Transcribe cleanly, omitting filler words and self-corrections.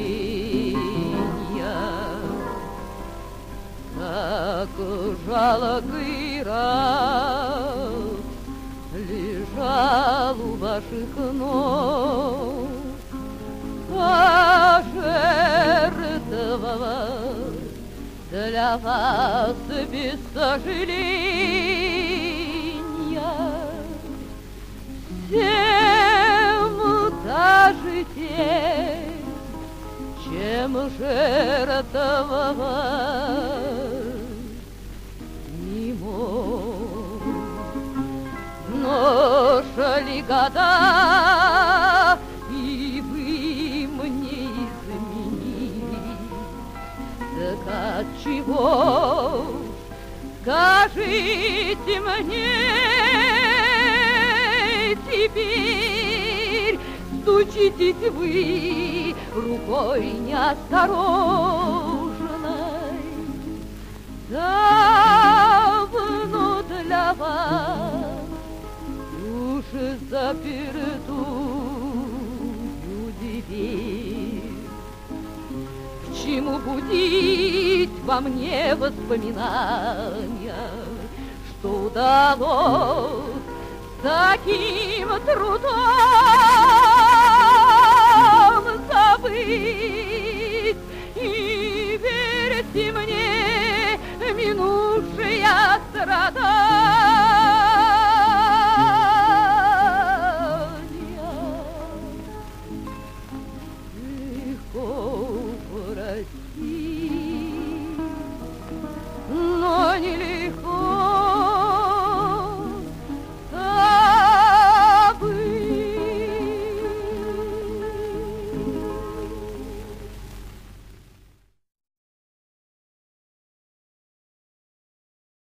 Как жалкий раб лежал у ваших ног, пожертвовал для вас без сожаления всем даже тем, чем жертвовать не мог. Но шли года, и вы мне изменили. Так отчего, скажите мне, теперь стучитесь вы рукой неосторожной? Давно для вас души запертую дверь. К чему будить во мне воспоминания, что удалось таким трудом забыть?